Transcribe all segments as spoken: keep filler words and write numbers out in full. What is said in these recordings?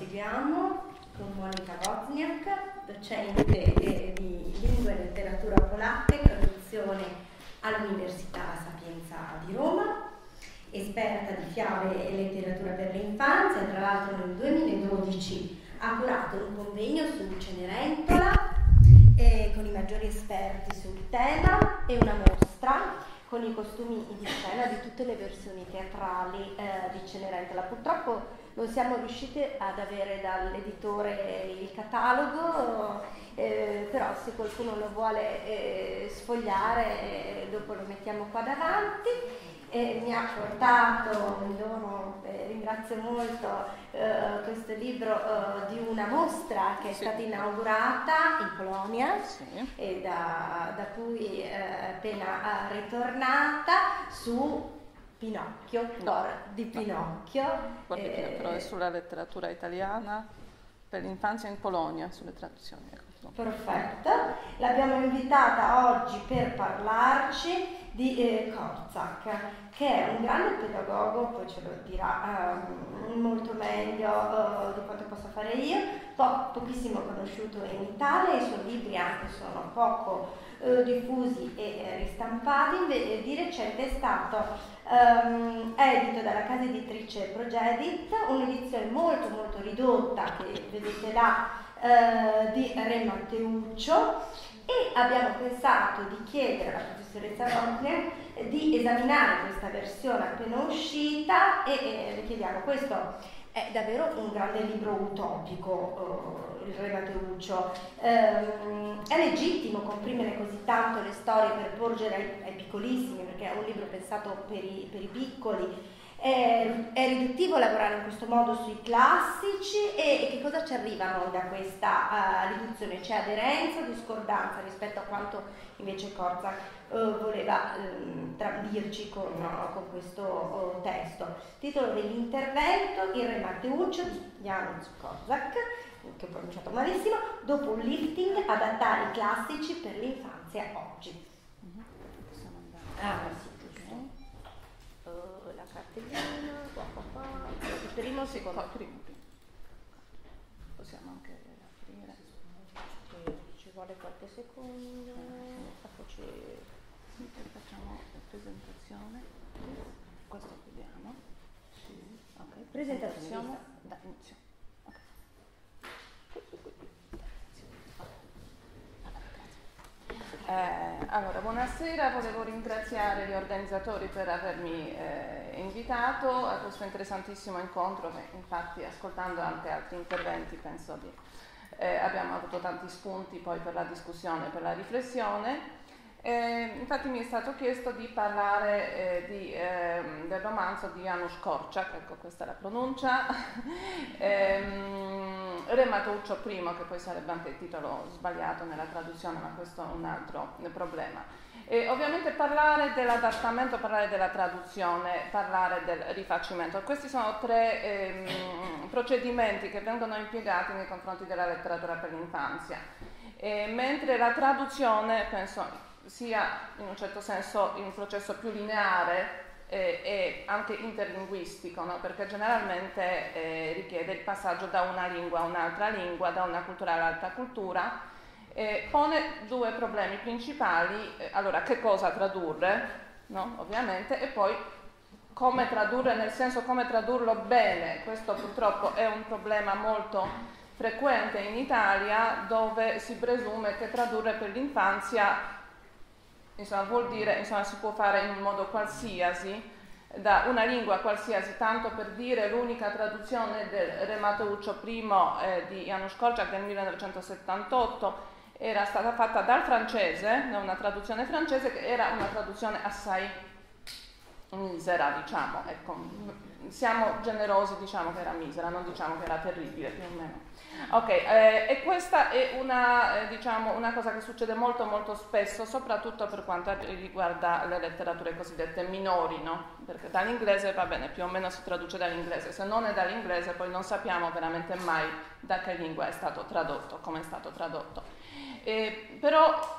proseguiamo con Monika Wozniak, docente di lingua e letteratura polacca e traduzione all'Università La Sapienza di Roma, esperta di fiabe e letteratura per l'infanzia. Tra l'altro nel duemiladodici ha curato un convegno su Cenerentola eh, con i maggiori esperti sul tema e una mostra con i costumi di scena di tutte le versioni teatrali eh, di Cenerentola. Purtroppo non siamo riusciti ad avere dall'editore il catalogo, eh, però se qualcuno lo vuole eh, sfogliare eh, dopo lo mettiamo qua davanti. E mi ha portato, mi dono, eh, ringrazio molto, eh, questo libro eh, di una mostra che è sì. stata inaugurata in Polonia sì. e da, da cui è eh, appena ritornata su Pinocchio, no. di Pinocchio. Guardi, eh, però è sulla letteratura italiana per l'infanzia in Polonia, sulle traduzioni. Perfetto, l'abbiamo invitata oggi per parlarci di eh, Korczak, che è un grande pedagogo, poi ce lo dirà eh, molto meglio eh, di quanto possa fare io, po- pochissimo conosciuto in Italia, i suoi libri anche sono poco eh, diffusi e eh, ristampati. Invece di recente è stato ehm, edito dalla casa editrice Progedit, un'edizione molto molto ridotta che vedete là, Uh, di Re Matteuccio, e abbiamo pensato di chiedere alla professoressa Wozniak di esaminare questa versione appena uscita e eh, le chiediamo, questo è davvero un grande libro utopico, uh, il Re Matteuccio, um, è legittimo comprimere così tanto le storie per porgere ai, ai piccolissimi, perché è un libro pensato per i, per i piccoli. È, è riduttivo lavorare in questo modo sui classici e, e che cosa ci arriva noi da questa uh, riduzione? C'è aderenza o discordanza rispetto a quanto invece Korczak uh, voleva um, dirci con, uh, con questo uh, testo? Titolo dell'intervento: Il Re Matteuccio di Janusz Korczak, che ho pronunciato malissimo, dopo un lifting, adattare i classici per l'infanzia oggi. Ah, sì. La cartellina, qua qua qua, il primo, secondo, primo, primo. Possiamo anche aprire, ci vuole qualche secondo, facciamo la presentazione, questo vediamo, sì. Okay. Presentazione da inizio. Eh, allora, buonasera, volevo ringraziare gli organizzatori per avermi eh, invitato a questo interessantissimo incontro, che infatti ascoltando anche altri interventi penso di eh, abbiamo avuto tanti spunti poi per la discussione, per la riflessione. Eh, infatti mi è stato chiesto di parlare eh, di, eh, del romanzo di Janusz Korczak, ecco questa è la pronuncia, ehm, Re Matteuccio I, che poi sarebbe anche il titolo sbagliato nella traduzione, ma questo è un altro problema. E ovviamente parlare dell'adattamento, parlare della traduzione, parlare del rifacimento. Questi sono tre ehm, procedimenti che vengono impiegati nei confronti della letteratura per l'infanzia. E mentre la traduzione, penso, sia in un certo senso in un processo più lineare eh, e anche interlinguistico, no? Perché generalmente eh, richiede il passaggio da una lingua a un'altra lingua, da una cultura all'altra cultura, eh, pone due problemi principali. Eh, allora, che cosa tradurre, no? Ovviamente, e poi come tradurre, nel senso come tradurlo bene. Questo purtroppo è un problema molto frequente in Italia, dove si presume che tradurre per l'infanzia insomma, vuol dire, insomma, si può fare in un modo qualsiasi, da una lingua qualsiasi, tanto per dire l'unica traduzione del Re Matteuccio I eh, di Janusz Korczak del millenovecentosettantotto era stata fatta dal francese, da una traduzione francese che era una traduzione assai misera, diciamo, ecco, siamo generosi, diciamo che era misera, non diciamo che era terribile, più o meno. Ok, eh, e questa è una, eh, diciamo, una cosa che succede molto molto spesso, soprattutto per quanto riguarda le letterature cosiddette minori, no? Perché dall'inglese va bene, più o meno si traduce dall'inglese, se non è dall'inglese poi non sappiamo veramente mai da che lingua è stato tradotto, come è stato tradotto. Eh, però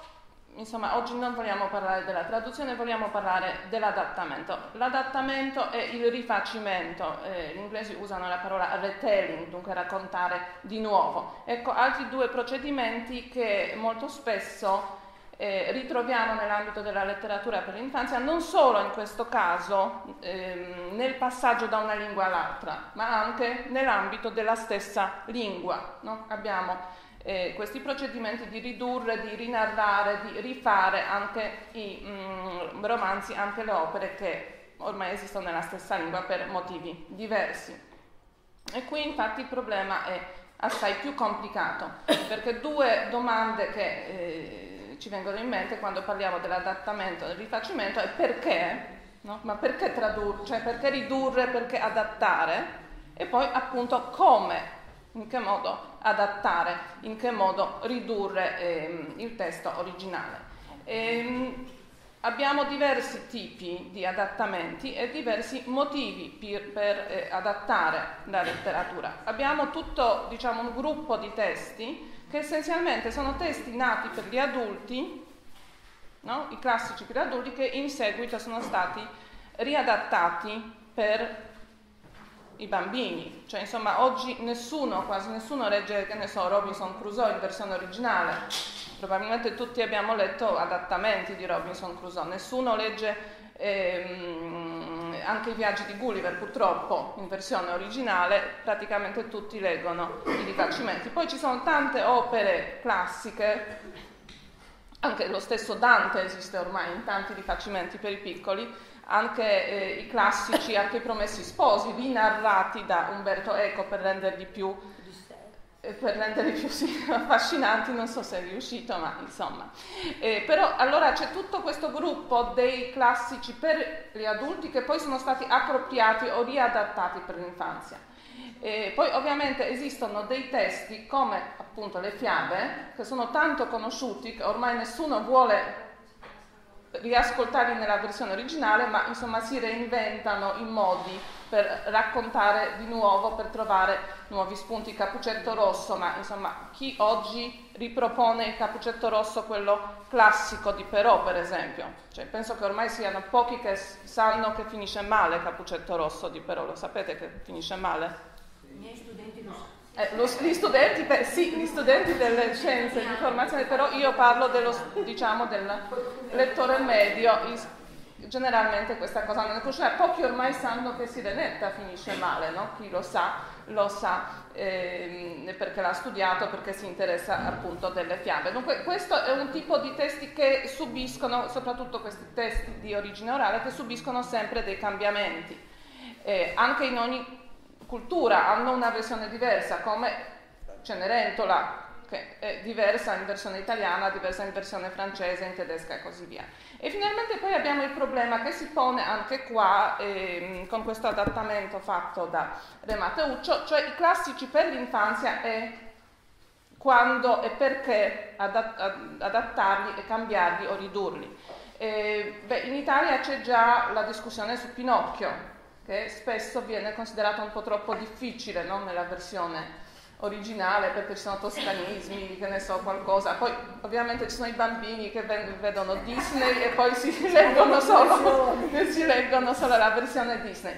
insomma, oggi non vogliamo parlare della traduzione, vogliamo parlare dell'adattamento. L'adattamento è il rifacimento, eh, gli inglesi usano la parola retelling, dunque raccontare di nuovo. Ecco, altri due procedimenti che molto spesso eh, ritroviamo nell'ambito della letteratura per l'infanzia, non solo in questo caso ehm, nel passaggio da una lingua all'altra, ma anche nell'ambito della stessa lingua, no? Abbiamo Eh, questi procedimenti di ridurre, di rinarrare, di rifare anche i mm, romanzi, anche le opere che ormai esistono nella stessa lingua per motivi diversi. E qui infatti il problema è assai più complicato, perché due domande che eh, ci vengono in mente quando parliamo dell'adattamento e del rifacimento è perché, no? Ma perché tradurre, cioè perché ridurre, perché adattare, e poi appunto come, in che modo adattare, in che modo ridurre ehm, il testo originale. Ehm, abbiamo diversi tipi di adattamenti e diversi motivi per, per eh, adattare la letteratura. Abbiamo tutto, diciamo, un gruppo di testi che essenzialmente sono testi nati per gli adulti, no? I classici per adulti, che in seguito sono stati riadattati per i bambini, cioè insomma oggi nessuno, quasi nessuno legge, che ne so, Robinson Crusoe in versione originale, probabilmente tutti abbiamo letto adattamenti di Robinson Crusoe, nessuno legge ehm, anche i viaggi di Gulliver purtroppo in versione originale, praticamente tutti leggono i rifacimenti. Poi ci sono tante opere classiche, anche lo stesso Dante esiste ormai in tanti rifacimenti per i piccoli, anche eh, i classici, anche i Promessi Sposi, rinarrati da Umberto Eco per renderli più, eh, per renderli più sì, affascinanti, non so se è riuscito, ma insomma. Eh, però allora c'è tutto questo gruppo dei classici per gli adulti che poi sono stati appropriati o riadattati per l'infanzia. E poi ovviamente esistono dei testi come appunto le fiabe, che sono tanto conosciuti che ormai nessuno vuole riascoltarli nella versione originale, ma insomma si reinventano i modi per raccontare di nuovo, per trovare nuovi spunti. Cappuccetto Rosso, ma insomma chi oggi ripropone il Cappuccetto Rosso, quello classico di Perrault per esempio? Cioè, penso che ormai siano pochi che sanno che finisce male Cappuccetto Rosso di Perrault, lo sapete che finisce male? I miei studenti lo sanno. Eh, lo, gli studenti, beh, sì, gli studenti delle scienze di informazione, però io parlo dello, diciamo, del lettore medio, generalmente questa cosa non è conosciuta, pochi ormai sanno che Sirenetta finisce male, no? Chi lo sa, lo sa ehm, perché l'ha studiato, perché si interessa appunto delle fiabe. Dunque questo è un tipo di testi che subiscono, soprattutto questi testi di origine orale, che subiscono sempre dei cambiamenti, eh, anche in ogni cultura hanno una versione diversa, come Cenerentola, che è diversa in versione italiana, diversa in versione francese, in tedesca e così via. E finalmente poi abbiamo il problema che si pone anche qua ehm, con questo adattamento fatto da Re Matteuccio, cioè i classici per l'infanzia e quando e perché adat- adattarli e cambiarli o ridurli. E, beh, in Italia c'è già la discussione su Pinocchio, che spesso viene considerato un po' troppo difficile, no? Nella versione originale, perché ci sono toscanismi, che ne so, qualcosa. Poi ovviamente ci sono i bambini che vedono Disney e poi si leggono solo, si leggono solo la versione Disney.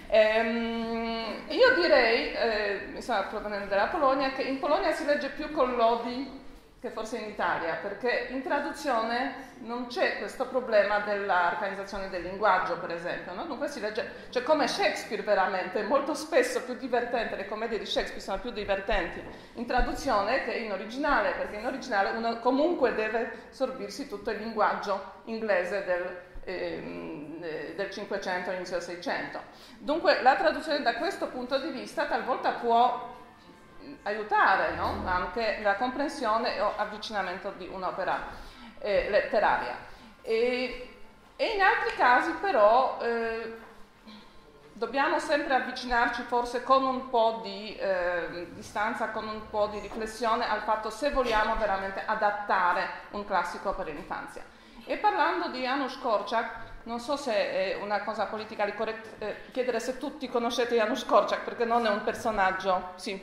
Ehm, io direi, eh, mi sta provenendo dalla Polonia, che in Polonia si legge più con Lodi che forse in Italia, perché in traduzione non c'è questo problema dell'organizzazione del linguaggio, per esempio, no? Dunque si legge, cioè come Shakespeare veramente, è molto spesso più divertente, le commedie di Shakespeare sono più divertenti in traduzione che in originale, perché in originale uno comunque deve sorbirsi tutto il linguaggio inglese del, ehm, del Cinquecento e inizio del Seicento. Dunque la traduzione da questo punto di vista talvolta può aiutare, no? Anche la comprensione o avvicinamento di un'opera eh, letteraria. E, e in altri casi però eh, dobbiamo sempre avvicinarci forse con un po' di eh, distanza, con un po' di riflessione al fatto se vogliamo veramente adattare un classico per l'infanzia. E parlando di Janusz Korczak, non so se è una cosa politically correct eh, chiedere se tutti conoscete Janusz Korczak, perché non è un personaggio, sì,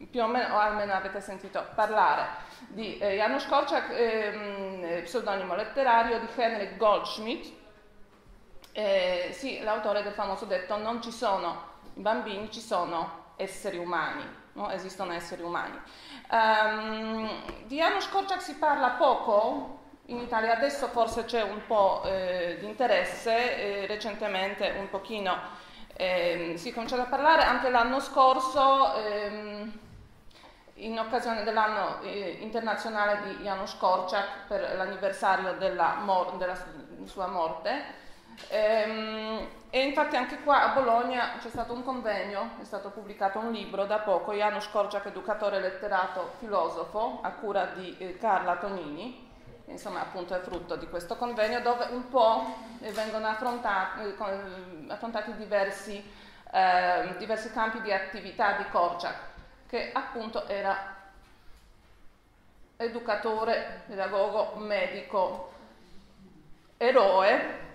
più o meno, o almeno avete sentito parlare, di eh, Janusz Korczak, ehm, pseudonimo letterario di Henryk Goldschmidt, eh, sì, l'autore del famoso detto non ci sono bambini, ci sono esseri umani, no? Esistono esseri umani. Um, di Janusz Korczak si parla poco in Italia, adesso forse c'è un po' eh, di interesse, eh, recentemente un pochino eh, si è cominciato a parlare, anche l'anno scorso ehm, in occasione dell'anno eh, internazionale di Janusz Korczak per l'anniversario della, mor- della sua morte. Ehm, e infatti anche qua a Bologna c'è stato un convegno, è stato pubblicato un libro da poco, Janusz Korczak, educatore, letterato, filosofo, a cura di eh, Carla Tonini, che insomma appunto è frutto di questo convegno, dove un po' eh, vengono affrontati, eh, affrontati diversi, eh, diversi campi di attività di Korczak, che appunto era educatore, pedagogo, medico, eroe,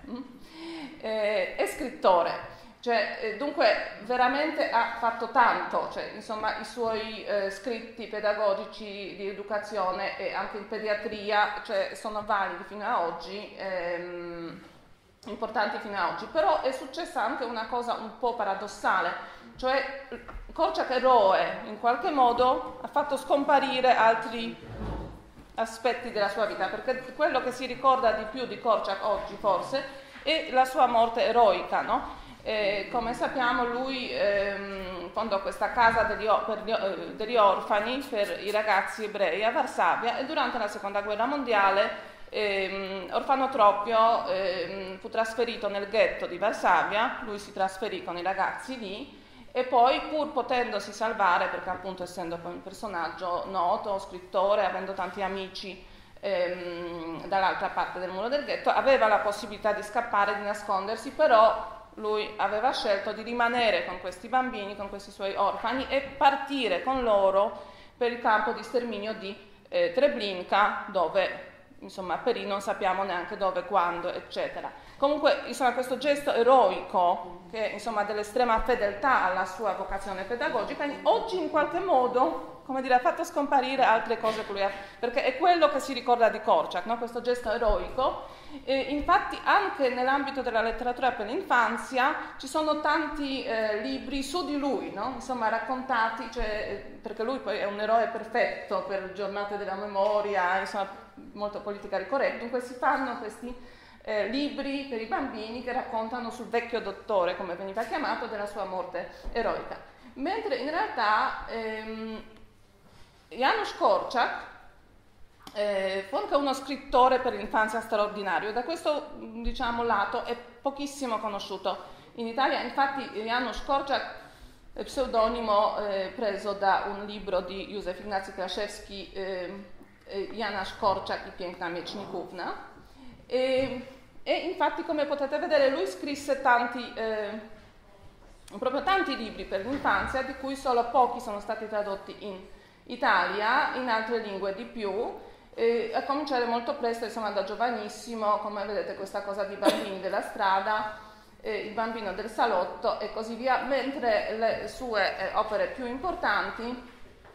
Eh, è scrittore, cioè, eh, dunque veramente ha fatto tanto, cioè, insomma i suoi eh, scritti pedagogici di educazione e anche in pediatria, cioè, sono validi fino a oggi, ehm, importanti fino a oggi, però è successa anche una cosa un po' paradossale, cioè Korczak eroe in qualche modo ha fatto scomparire altri aspetti della sua vita, perché quello che si ricorda di più di Korczak oggi forse e la sua morte eroica, no? Eh, come sappiamo lui ehm, fondò questa casa degli, per gli, eh, degli orfani per i ragazzi ebrei a Varsavia e durante la seconda guerra mondiale ehm, orfanotrofio ehm, fu trasferito nel ghetto di Varsavia, lui si trasferì con i ragazzi lì e poi pur potendosi salvare, perché appunto essendo poi un personaggio noto, scrittore, avendo tanti amici Ehm, dall'altra parte del muro del ghetto, aveva la possibilità di scappare, di nascondersi, però lui aveva scelto di rimanere con questi bambini, con questi suoi orfani e partire con loro per il campo di sterminio di eh, Treblinka, dove insomma perì, non sappiamo neanche dove, quando, eccetera. Comunque insomma questo gesto eroico che insomma dell'estrema fedeltà alla sua vocazione pedagogica oggi in qualche modo, come dire, ha fatto scomparire altre cose che lui ha, perché è quello che si ricorda di Korczak, no? Questo gesto eroico. E infatti anche nell'ambito della letteratura per l'infanzia ci sono tanti eh, libri su di lui, no? Insomma raccontati, cioè, perché lui poi è un eroe perfetto per giornate della memoria, insomma molto politically correct, dunque si fanno questi eh, libri per i bambini che raccontano sul vecchio dottore, come veniva chiamato, della sua morte eroica. Mentre in realtà ehm, Janusz Korczak eh, fu anche uno scrittore per l'infanzia straordinario, da questo diciamo lato è pochissimo conosciuto in Italia, infatti Janusz Korczak è pseudonimo eh, preso da un libro di Józef Ignacy Kraszewski, eh, eh, Janusz Korczak i Piękna Miecznikówna, e, e infatti come potete vedere lui scrisse tanti eh, proprio tanti libri per l'infanzia, di cui solo pochi sono stati tradotti in Italia, in altre lingue di più, eh, a cominciare molto presto, insomma da giovanissimo, come vedete questa cosa di bambini della strada, eh, il bambino del salotto e così via, mentre le sue eh, opere più importanti,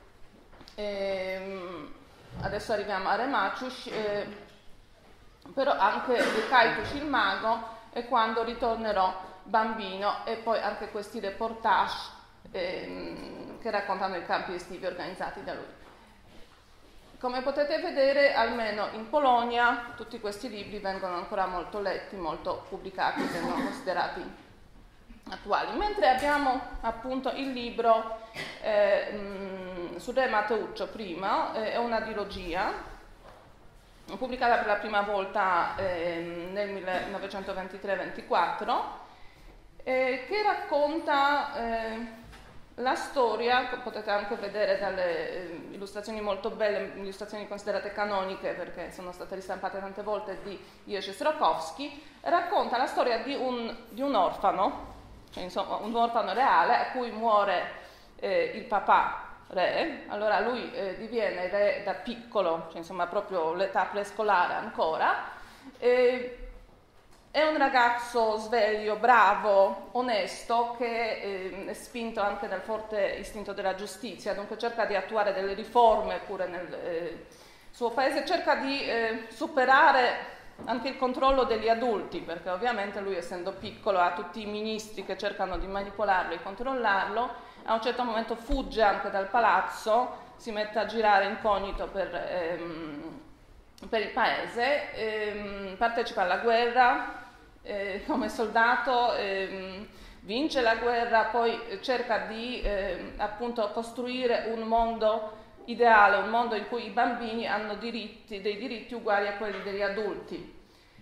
ehm, adesso arriviamo a Remaciusz, eh, però anche Kajtusz il mago e Quando ritornerò bambino e poi anche questi reportage ehm, che raccontano i campi estivi organizzati da lui. Come potete vedere, almeno in Polonia, tutti questi libri vengono ancora molto letti, molto pubblicati, vengono considerati attuali. Mentre abbiamo appunto il libro eh, mh, su Re Mateuccio prima, eh, è una dilogia, pubblicata per la prima volta eh, nel millenovecentoventitré ventiquattro, eh, che racconta eh, la storia, potete anche vedere dalle eh, illustrazioni molto belle, illustrazioni considerate canoniche perché sono state ristampate tante volte, di Jerzy Srokowski, racconta la storia di un, di un orfano, cioè insomma un orfano reale a cui muore eh, il papà re, allora lui eh, diviene re da piccolo, cioè insomma proprio l'età prescolare ancora, e, è un ragazzo sveglio, bravo, onesto, che eh, è spinto anche dal forte istinto della giustizia, dunque cerca di attuare delle riforme pure nel eh, suo paese, cerca di eh, superare anche il controllo degli adulti, perché ovviamente lui, essendo piccolo, ha tutti i ministri che cercano di manipolarlo e controllarlo. A un certo momento fugge anche dal palazzo, si mette a girare incognito per, ehm, per il paese, ehm, partecipa alla guerra eh, come soldato, ehm, vince la guerra, poi cerca di eh, appunto costruire un mondo ideale, un mondo in cui i bambini hanno diritti, dei diritti uguali a quelli degli adulti.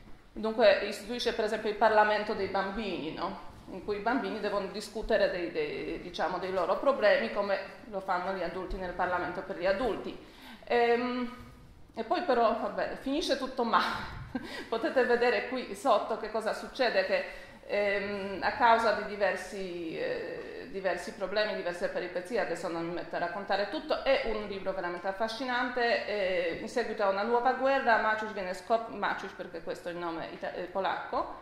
Dunque istituisce per esempio il Parlamento dei bambini, no? In cui i bambini devono discutere dei, dei, diciamo, dei loro problemi come lo fanno gli adulti nel Parlamento per gli adulti. Ehm, e poi però, vabbè, finisce tutto male. Potete vedere qui sotto che cosa succede, che ehm, a causa di diversi, eh, diversi problemi, diverse peripezie, adesso non mi metto a raccontare tutto, è un libro veramente affascinante. Eh, in seguito a una nuova guerra, Maciuś viene sconfitto, Maciuś perché questo è il nome ita- eh, polacco,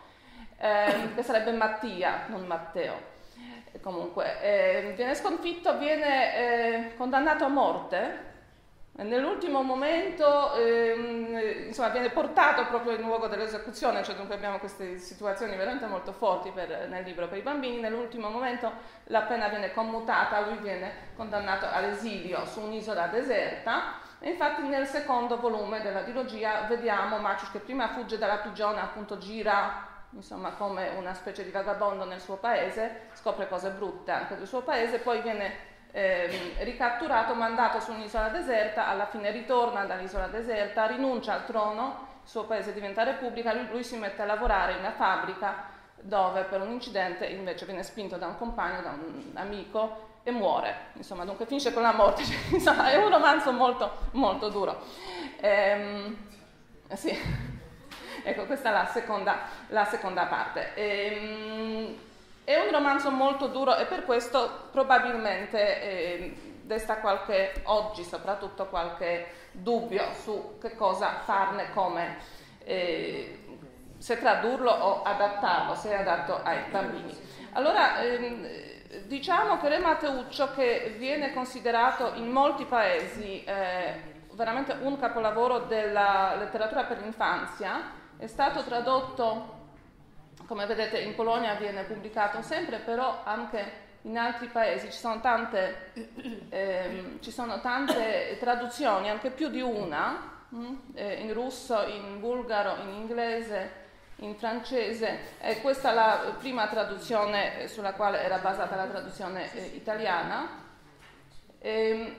eh, che sarebbe Mattia, non Matteo. Comunque, eh, viene sconfitto, viene eh, condannato a morte. Nell'ultimo momento ehm, insomma, viene portato proprio in luogo dell'esecuzione, cioè dunque abbiamo queste situazioni veramente molto forti per, nel libro per i bambini. Nell'ultimo momento la pena viene commutata, lui viene condannato all'esilio su un'isola deserta, e infatti nel secondo volume della trilogia vediamo Maciuś che prima fugge dalla prigione, appunto gira insomma come una specie di vagabondo nel suo paese, scopre cose brutte anche del suo paese, poi viene Eh, ricatturato, mandato su un'isola deserta, alla fine ritorna dall'isola deserta, rinuncia al trono, il suo paese diventa repubblica, lui, lui si mette a lavorare in una fabbrica dove per un incidente invece viene spinto da un compagno, da un amico e muore, insomma dunque finisce con la morte. Insomma, è un romanzo molto molto duro. Ehm, sì. Ecco, questa è la seconda, la seconda parte. Ehm, È un romanzo molto duro e per questo probabilmente eh, desta qualche, oggi soprattutto qualche dubbio su che cosa farne, come eh, se tradurlo o adattarlo, se è adatto ai bambini. Allora ehm, diciamo che Re Mateuccio, che viene considerato in molti paesi eh, veramente un capolavoro della letteratura per l'infanzia, è stato tradotto, come vedete in Polonia viene pubblicato sempre, però anche in altri paesi ci sono tante, ehm, ci sono tante traduzioni, anche più di una, mh? eh, in russo, in bulgaro, in inglese, in francese. E questa è la prima traduzione sulla quale era basata la traduzione eh, italiana. Ehm,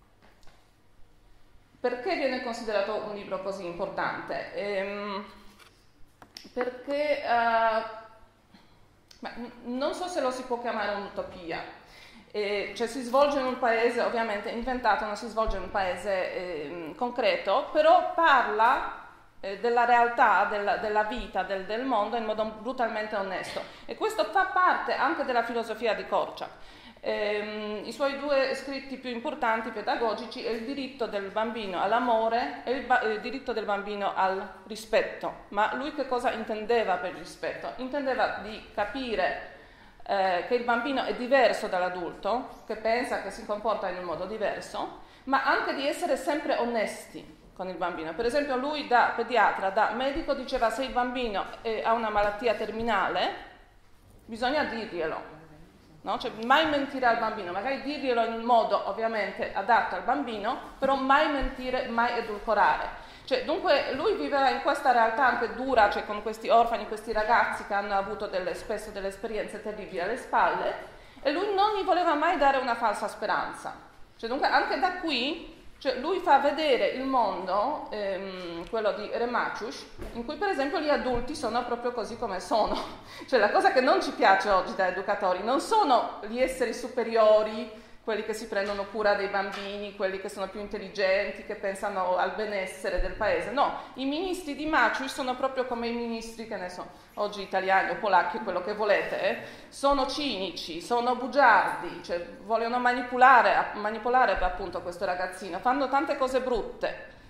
perché viene considerato un libro così importante? Ehm, perché uh, ma non so se lo si può chiamare un'utopia, eh, cioè si svolge in un paese ovviamente inventato, non si svolge in un paese eh, concreto, però parla eh, della realtà, della, della vita, del, del mondo in modo brutalmente onesto, e questo fa parte anche della filosofia di Korczak. Eh, I suoi due scritti più importanti pedagogici è il diritto del bambino all'amore e il, ba- il diritto del bambino al rispetto. Ma lui che cosa intendeva per rispetto? Intendeva di capire eh, che il bambino è diverso dall'adulto, che pensa, che si comporta in un modo diverso, ma anche di essere sempre onesti con il bambino. Per esempio lui da pediatra, da medico diceva: se il bambino è, ha una malattia terminale bisogna dirglielo. No? Cioè, mai mentire al bambino, magari dirglielo in un modo ovviamente adatto al bambino, però mai mentire, mai edulcorare. Cioè, dunque lui viveva in questa realtà anche dura, cioè con questi orfani, questi ragazzi che hanno avuto delle, spesso delle esperienze terribili alle spalle, e lui non gli voleva mai dare una falsa speranza. Cioè, dunque anche da qui, cioè, lui fa vedere il mondo, ehm, quello di Re Mateusz, in cui per esempio gli adulti sono proprio così come sono. Cioè la cosa che non ci piace oggi da educatori non sono gli esseri superiori, quelli che si prendono cura dei bambini, quelli che sono più intelligenti, che pensano al benessere del paese. No, i ministri di Mateusz sono proprio come i ministri, che ne so, oggi italiani o polacchi, quello che volete, eh, sono cinici, sono bugiardi, cioè vogliono manipolare, manipolare appunto questo ragazzino, fanno tante cose brutte.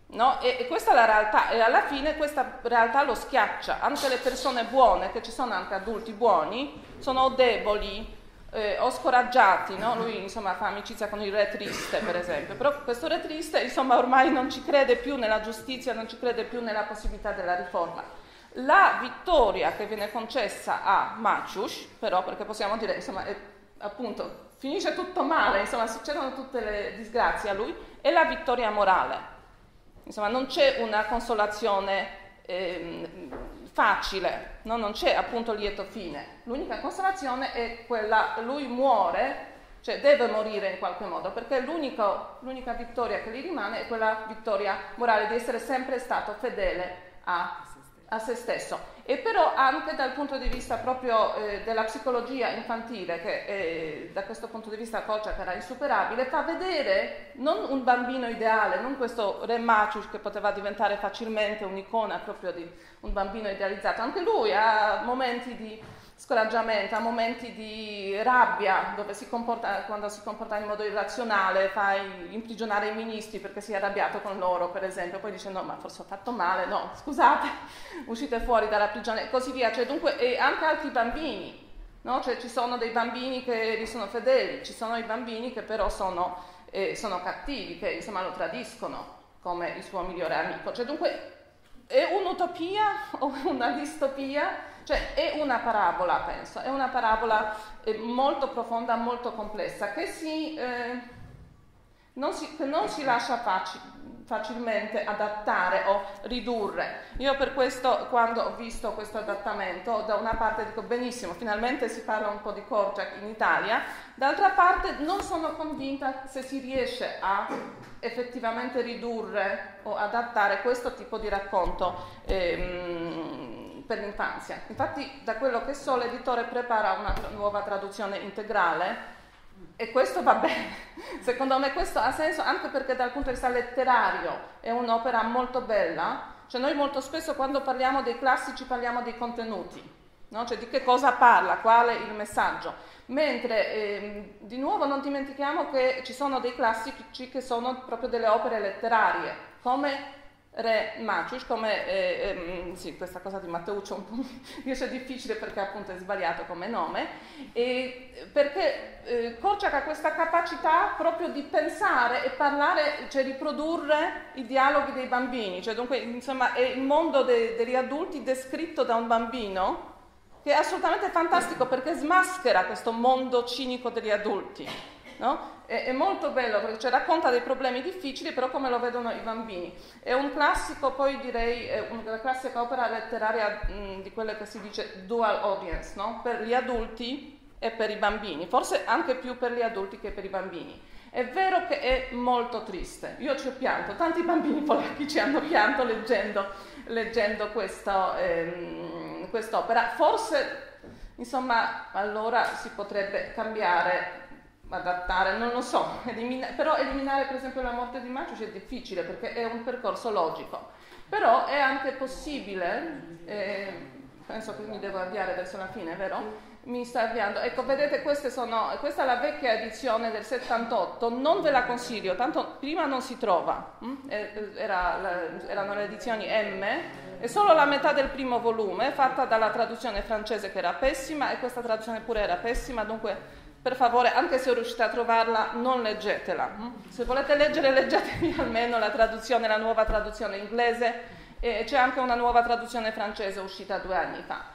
No? E, e questa è la realtà, e alla fine questa realtà lo schiaccia. Anche le persone buone, che ci sono anche adulti buoni, sono deboli eh, o scoraggiati, no? Lui insomma fa amicizia con il re triste, per esempio, però questo re triste insomma ormai non ci crede più nella giustizia, non ci crede più nella possibilità della riforma. La vittoria che viene concessa a Maciuś, però, perché possiamo dire, insomma, è, appunto, finisce tutto male, insomma, succedono tutte le disgrazie a lui, è la vittoria morale. Insomma, non c'è una consolazione eh, facile, no? Non c'è appunto lieto fine. L'unica consolazione è quella, lui muore, cioè deve morire in qualche modo, perché l'unica vittoria che gli rimane è quella vittoria morale di essere sempre stato fedele a, a se stesso. E però anche dal punto di vista proprio eh, della psicologia infantile, che eh, da questo punto di vista Korczak era insuperabile, fa vedere non un bambino ideale, non questo re Maciuś che poteva diventare facilmente un'icona proprio di un bambino idealizzato, anche lui ha momenti di scoraggiamento, ha momenti di rabbia, dove si comporta, quando si comporta in modo irrazionale, fa imprigionare i ministri perché si è arrabbiato con loro, per esempio, poi dice no, ma forse ho fatto male, no, scusate, uscite fuori dalla prigione e così via. Cioè, dunque, e anche altri bambini, no? Cioè, ci sono dei bambini che gli sono fedeli, ci sono i bambini che però sono, eh, sono cattivi, che insomma lo tradiscono come il suo migliore amico. Cioè, dunque, è un'utopia o una distopia? Cioè è una parabola, penso, è una parabola eh, molto profonda, molto complessa, che, si, eh, non, si, che non si lascia faci, facilmente adattare o ridurre. Io per questo, quando ho visto questo adattamento, da una parte dico benissimo, finalmente si parla un po' di Korczak in Italia, d'altra parte non sono convinta se si riesce a effettivamente ridurre o adattare questo tipo di racconto ehm, per l'infanzia. Infatti, da quello che so, l'editore prepara una nuova traduzione integrale e questo va bene. Secondo me questo ha senso anche perché dal punto di vista letterario è un'opera molto bella. Cioè noi molto spesso quando parliamo dei classici parliamo dei contenuti, no? Cioè di che cosa parla, qual è il messaggio. Mentre eh, di nuovo non dimentichiamo che ci sono dei classici che sono proprio delle opere letterarie, come Re Maciuś, come eh, ehm, sì, questa cosa di Mateuccio un po' mi riesce difficile perché appunto è sbagliato come nome, e perché eh, Korczak ha questa capacità proprio di pensare e parlare, cioè riprodurre i dialoghi dei bambini, cioè dunque insomma è il mondo de- degli adulti descritto da un bambino che è assolutamente fantastico perché smaschera questo mondo cinico degli adulti, no? È, è molto bello perché cioè, racconta dei problemi difficili però come lo vedono i bambini. È un classico, poi direi, è una classica opera letteraria mh, di quelle che si dice dual audience, no? Per gli adulti e per i bambini, forse anche più per gli adulti che per i bambini. È vero che è molto triste, io ci ho pianto, tanti bambini polacchi ci hanno pianto leggendo, leggendo questo, ehm, quest'opera, forse insomma allora si potrebbe cambiare, adattare, non lo so, elimina- però eliminare per esempio la morte di Maciuś è difficile perché è un percorso logico, però è anche possibile, eh, penso che mi devo avviare verso la fine, vero? Mi sta avviando, ecco vedete queste sono, questa è la vecchia edizione del settantotto, non ve la consiglio, tanto prima non si trova, hm? Era, erano le edizioni M, è solo la metà del primo volume, fatta dalla traduzione francese che era pessima e questa traduzione pure era pessima, dunque per favore, anche se riuscite a trovarla, non leggetela. Se volete leggere, leggetevi almeno la traduzione, la nuova traduzione inglese, e c'è anche una nuova traduzione francese uscita due anni fa.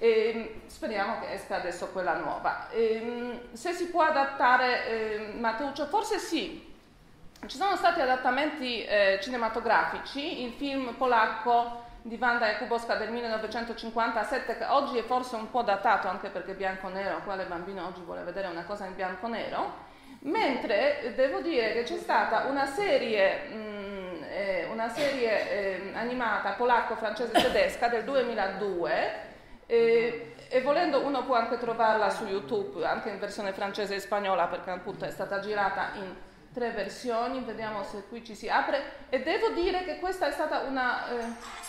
E speriamo che esca adesso quella nuova. E, se si può adattare eh, Mateuccio, forse sì. Ci sono stati adattamenti eh, cinematografici, il film polacco di Wanda Jakubowska del millenovecentocinquantasette, che oggi è forse un po' datato anche perché bianco-nero, quale bambino oggi vuole vedere una cosa in bianco-nero, mentre devo dire che c'è stata una serie, mh, eh, una serie eh, animata polacco-francese-tedesca del duemiladue, eh, e volendo uno può anche trovarla su YouTube, anche in versione francese e spagnola, perché appunto è stata girata in tre versioni, vediamo se qui ci si apre, e devo dire che questa è stata una... Eh,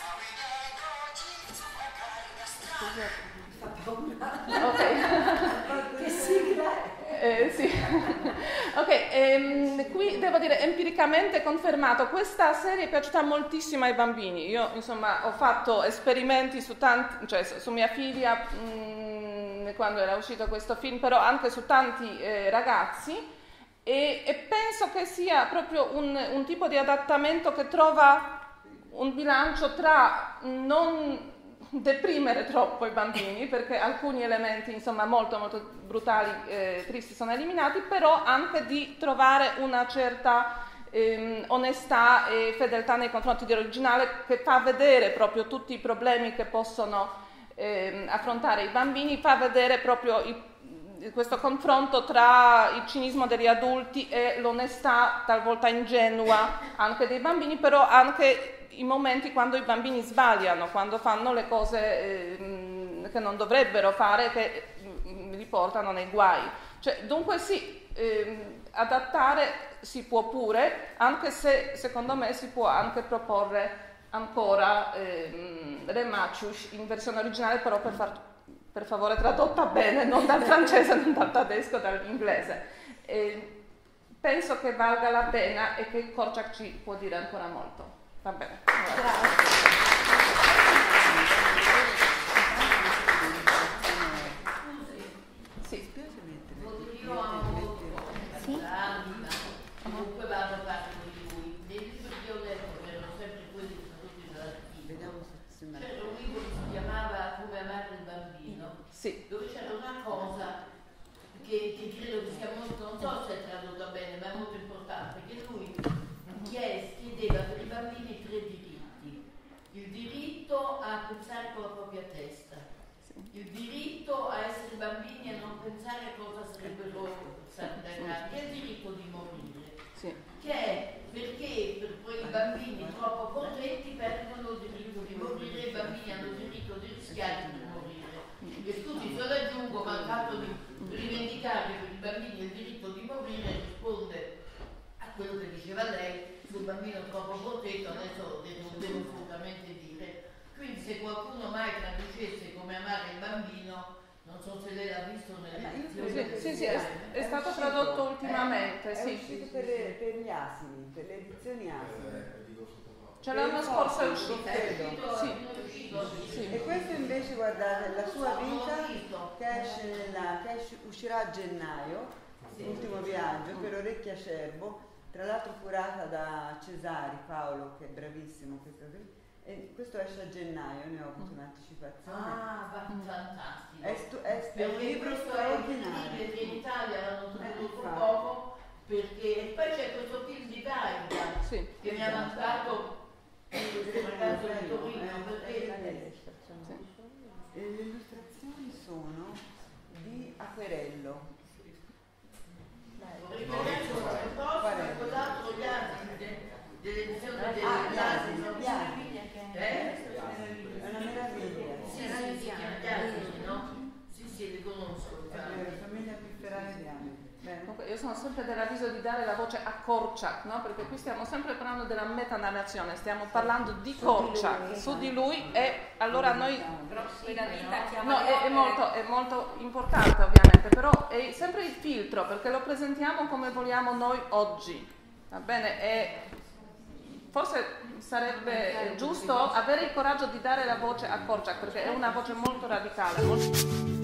Fa paura. ok. Che sigla è? Eh, sì. Ok, ehm, qui devo dire empiricamente confermato, questa serie è piaciuta moltissimo ai bambini. Io insomma ho fatto esperimenti su tanti, cioè su mia figlia mh, quando era uscito questo film, però anche su tanti eh, ragazzi e, e penso che sia proprio un, un tipo di adattamento che trova un bilancio tra non deprimere troppo i bambini, perché alcuni elementi insomma molto molto brutali, eh, tristi sono eliminati, però anche di trovare una certa ehm, onestà e fedeltà nei confronti dell'originale, che fa vedere proprio tutti i problemi che possono ehm, affrontare i bambini, fa vedere proprio i, questo confronto tra il cinismo degli adulti e l'onestà talvolta ingenua anche dei bambini, però anche i momenti quando i bambini sbagliano, quando fanno le cose eh, che non dovrebbero fare, che eh, li portano nei guai. Cioè, dunque sì, eh, adattare si può pure, anche se secondo me si può anche proporre ancora eh, Re Maciuś in versione originale, però per, far, per favore tradotta bene, non dal francese, non dal tedesco, dall'inglese. Eh, penso che valga la pena e che Korczak ci può dire ancora molto. Va bene. Grazie. Sì. Io amo molto l'anima, comunque vanno parte di lui. Nei libri che ho letto, che erano sempre quelli tradotti dall'archivio, c'era un libro che si chiamava Come amare il bambino, Sì. dove c'era una cosa che, che credo che sia molto, non so se è tradotta bene, ma è molto importante, che lui chiedeva per i bambini tre diritti: il diritto a pensare con la propria testa, il diritto a essere bambini e non pensare a cosa sarebbero stati da grandi, e il diritto di morire, Sì. che è perché per quei bambini troppo potenti perdono il diritto di morire, i bambini hanno il diritto di rischiare di morire. E scusi, se lo aggiungo, ma il fatto di rivendicare per i bambini il diritto di morire risponde a quello che diceva lei sul bambino troppo protetto, adesso non devo assolutamente dire. Quindi se qualcuno mai traducesse Come amare il bambino, non so se lei l'ha visto nelle edizioni. Sì, sì, sì, è, è stato tradotto ultimamente, È sì. uscito per, le, per gli asini, per le edizioni asini. Cioè l'anno scorso è uscito. Credo. Sì. Sì. E questo invece, guardate, la sua vita che, esce nella, che esce, uscirà a gennaio, l'ultimo viaggio per Orecchie Acerbo, tra l'altro curata da Cesari Paolo, che è bravissimo. Questo, e questo esce a gennaio, ne ho avuto un'anticipazione. Ah, fantastico. È, stu- è, è un Perché libro questo è straordinario. perché in Italia l'hanno tradotto Eh, poco, perché poi c'è questo film di Gaida Sì. che mi ha mandato il ragazzo di Torino, Eh, perché E le illustrazioni sono di Acquerello. perché adesso il prossimo è quell'altro gli altri dell'edizione delle Ah, gli classi, asini, gli asini. eh? È una meraviglia. Sì, sì, si chiama gli asini, no? Sì, sì, li conosco. È vero, famiglia Pifferani Diani. Bene. Comunque io sono sempre dell'avviso di dare la voce a Korczak, no? Perché qui stiamo sempre parlando della metanarrazione, stiamo parlando di Korczak, su di lui, e allora noi... No, è, è, molto, è molto importante ovviamente, però è sempre il filtro, perché lo presentiamo come vogliamo noi oggi, va bene? E forse sarebbe giusto avere il coraggio di dare la voce a Korczak, perché è una voce molto radicale. Molto...